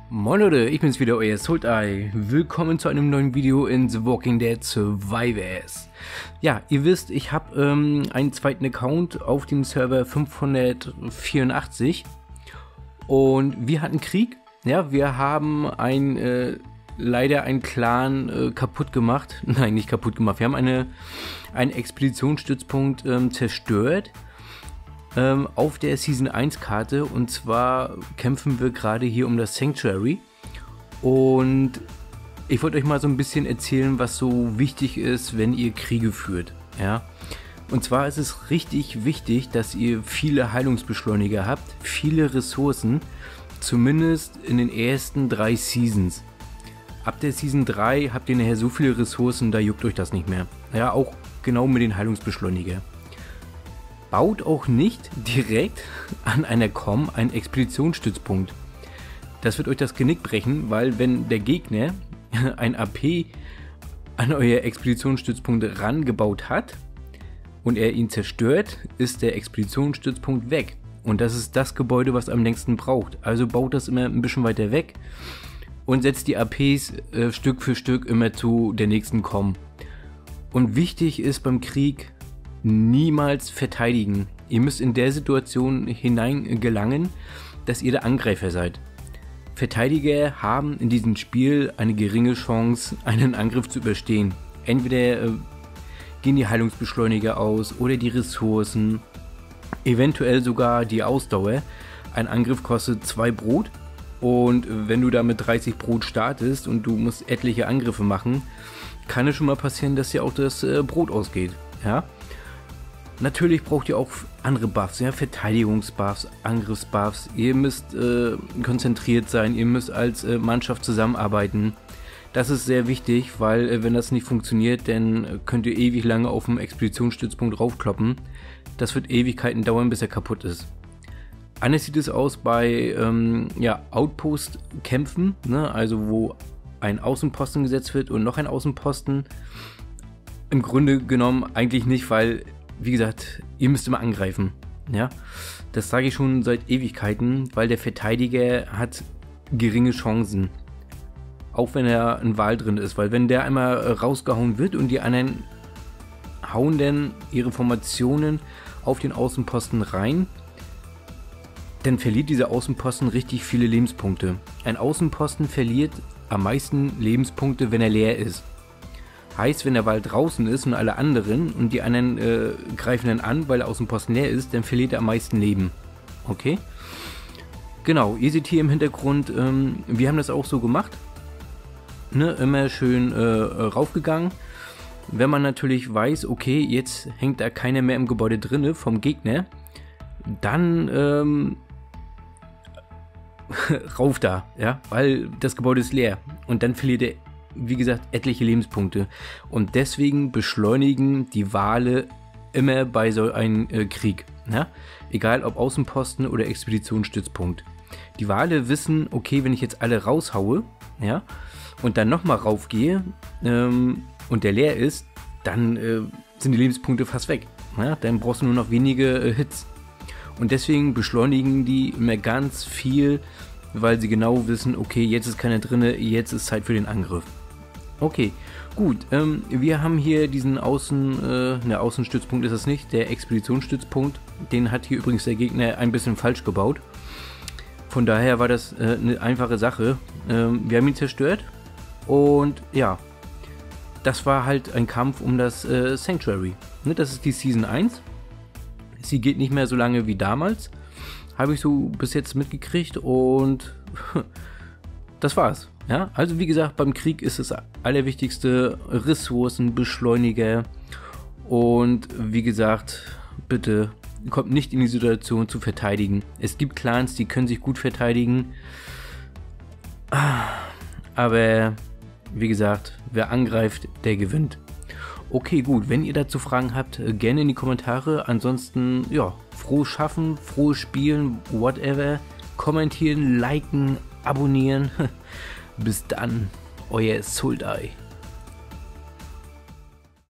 Moin Leute, ich bin's wieder, euer Sultai. Willkommen zu einem neuen Video in The Walking Dead Survivors. Ja, ihr wisst, ich habe einen zweiten Account auf dem Server 584 und wir hatten Krieg. Ja, wir haben leider einen Clan kaputt gemacht. Nein, nicht kaputt gemacht. Wir haben einen Expeditionsstützpunkt zerstört. Auf der Season 1 Karte, und zwar kämpfen wir gerade hier um das Sanctuary, und ich wollte euch mal so ein bisschen erzählen, was so wichtig ist, wenn ihr Kriege führt, ja. Und zwar ist es richtig wichtig, dass ihr viele Heilungsbeschleuniger habt, viele Ressourcen, zumindest in den ersten 3 Seasons. Ab der Season 3 habt ihr nachher so viele Ressourcen, da juckt euch das nicht mehr. Ja, auch genau mit den Heilungsbeschleuniger. Baut auch nicht direkt an einer COM einen Expeditionsstützpunkt. Das wird euch das Genick brechen, weil wenn der Gegner ein AP an euer Expeditionsstützpunkt rangebaut hat und er ihn zerstört, ist der Expeditionsstützpunkt weg. Und das ist das Gebäude, was am längsten braucht. Also baut das immer ein bisschen weiter weg und setzt die APs Stück für Stück immer zu der nächsten COM. Und wichtig ist beim Krieg: niemals verteidigen. Ihr müsst in der Situation hineingelangen, dass ihr der Angreifer seid. Verteidiger haben in diesem Spiel eine geringe Chance, einen Angriff zu überstehen. Entweder gehen die Heilungsbeschleuniger aus oder die Ressourcen, eventuell sogar die Ausdauer. Ein Angriff kostet 2 Brot, und wenn du da mit 30 Brot startest und du musst etliche Angriffe machen, kann es schon mal passieren, dass dir auch das Brot ausgeht. Ja? Natürlich braucht ihr auch andere Buffs, ja, Verteidigungsbuffs, Angriffsbuffs. Ihr müsst konzentriert sein, ihr müsst als Mannschaft zusammenarbeiten. Das ist sehr wichtig, weil wenn das nicht funktioniert, dann könnt ihr ewig lange auf dem Expeditionsstützpunkt raufkloppen. Das wird Ewigkeiten dauern, bis er kaputt ist. Anders sieht es aus bei Outpost-Kämpfen, ne? Also wo ein Außenposten gesetzt wird und noch ein Außenposten. Im Grunde genommen eigentlich nicht, weil, wie gesagt, ihr müsst immer angreifen, ja. Das sage ich schon seit Ewigkeiten, weil der Verteidiger hat geringe Chancen, auch wenn er ein Wal drin ist, weil wenn der einmal rausgehauen wird und die anderen hauen dann ihre Formationen auf den Außenposten rein, dann verliert dieser Außenposten richtig viele Lebenspunkte. Ein Außenposten verliert am meisten Lebenspunkte, wenn er leer ist. Heißt, wenn der Wald draußen ist und alle anderen und die anderen greifen dann an, weil der Außenposten leer ist, dann verliert er am meisten Leben. Okay? Genau, ihr seht hier im Hintergrund, wir haben das auch so gemacht. Ne, immer schön raufgegangen. Wenn man natürlich weiß, okay, jetzt hängt da keiner mehr im Gebäude drinne vom Gegner, dann rauf da, ja, weil das Gebäude ist leer und dann verliert er, wie gesagt, etliche Lebenspunkte, und deswegen beschleunigen die Wale immer bei so einem Krieg, ja? Egal ob Außenposten oder Expeditionsstützpunkt. Die Wale wissen, okay, wenn ich jetzt alle raushaue, ja, und dann nochmal raufgehe und der leer ist, dann sind die Lebenspunkte fast weg, ja? Dann brauchst du nur noch wenige Hits, und deswegen beschleunigen die immer ganz viel, weil sie genau wissen, okay, jetzt ist keiner drin, jetzt ist Zeit für den Angriff. Okay, gut, wir haben hier diesen Außenstützpunkt ist das nicht, der Expeditionsstützpunkt, den hat hier übrigens der Gegner ein bisschen falsch gebaut. Von daher war das eine einfache Sache. Wir haben ihn zerstört, und ja, das war halt ein Kampf um das Sanctuary. Ne, das ist die Season 1. Sie geht nicht mehr so lange wie damals, habe ich so bis jetzt mitgekriegt, und das war's. Ja, also wie gesagt, beim Krieg ist das allerwichtigste Ressourcen, Beschleuniger, und wie gesagt, bitte kommt nicht in die Situation zu verteidigen. Es gibt Clans, die können sich gut verteidigen, aber wie gesagt, wer angreift, der gewinnt. Okay, gut, wenn ihr dazu Fragen habt, gerne in die Kommentare. Ansonsten, ja, frohes Schaffen, frohes Spielen, whatever. Kommentieren, liken, abonnieren. Bis dann, euer Sultai.